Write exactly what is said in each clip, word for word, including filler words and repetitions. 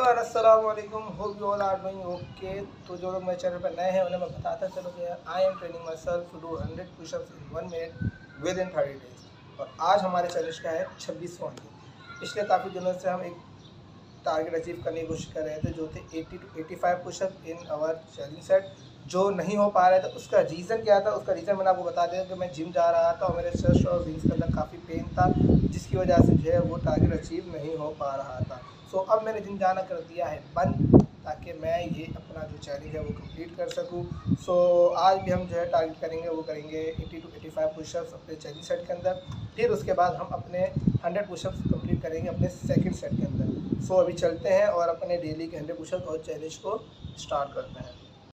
Everyone, अस्सलाम वालेकुम। Hope you all are doing okay. तो जो लोग मेरे चैनल पर नए हैं उन्हें मैं बताता चलो कि I am training myself to do hundred pushups in one minute within thirty days. और आज हमारे चैलेंज का है छब्बीसवां दिन। पिछले काफ़ी दिनों से हम एक टारगेट अचीव करने की कोशिश कर रहे थे जो थे अस्सी टू पचासी pushup in our challenge set. जो नहीं हो पा रहे थे उसका रीज़न क्या था, उसका रीज़न मैंने आपको बता दिया कि मैं जिम जा रहा था और मेरे चेस्ट और विंग्स के अंदर काफ़ी पेन था, जिसकी वजह से जो है वो टारगेट अचीव नहीं हो पा रहा था। सो अब मैंने जिम जाना कर दिया है बंद, ताकि मैं ये अपना जो चैलेंज है वो कंप्लीट कर सकूं। सो आज भी हम जो है टारगेट करेंगे वो करेंगे अस्सी टू पचासी पुशअप्स अपने चैलेंज सेट के अंदर। फिर उसके बाद हम अपने हंड्रेड पुशअप्स कंप्लीट करेंगे अपने सेकंड सेट के अंदर। सो अभी चलते हैं और अपने डेली के हंड्रेड पुशअप्स और चैलेंज को स्टार्ट करते हैं।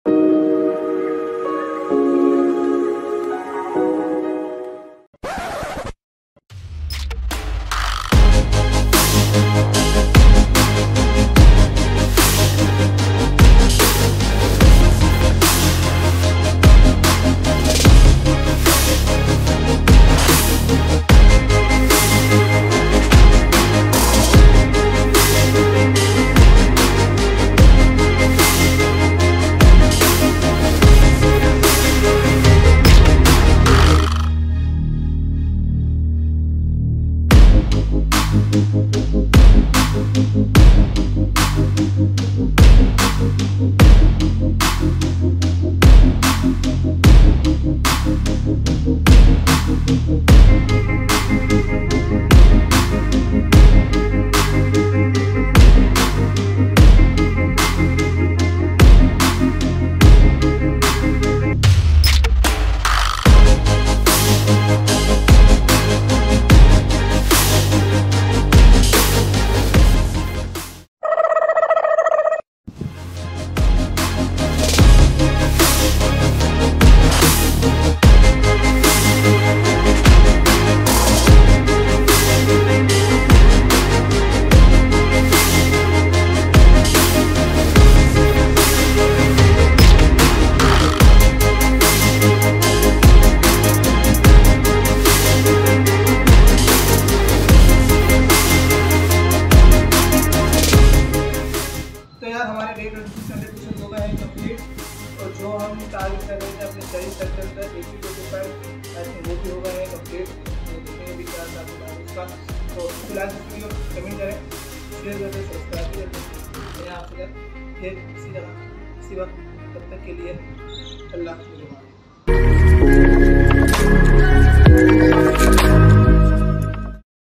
हमारे डेट हंड्रेड पुशअप हो गए हैं कंप्लीट। और जो हम टारगेट कर रहे थे अपने चैलेंज सेट के अंदर अस्सी टू पचासी आई थिंक वो भी हो गए हैं कंप्लीट। तो देखेंगे भी क्या था उसका। तो फिलहाल इस वीडियो को कमेंट करें, शेयर करें, सब्सक्राइब करें। मैं आपसे फिर इसी तरह इसी वक्त, तब तक के लिए अल्लाह।